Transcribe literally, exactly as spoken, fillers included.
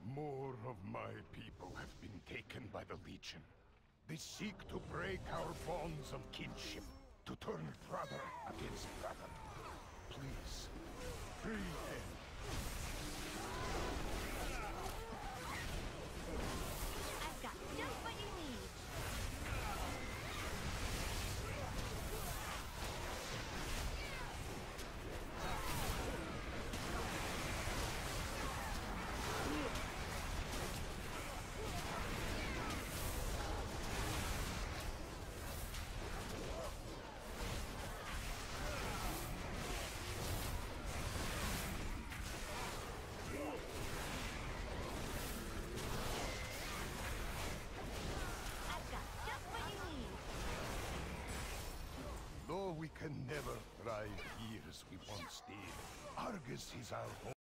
More of my people have been taken by the Legion. They seek to break our bonds of kinship, to turn brother against brother. Please, free them. I've got just what you need. Though we can never thrive here as we once did, Argus is our home.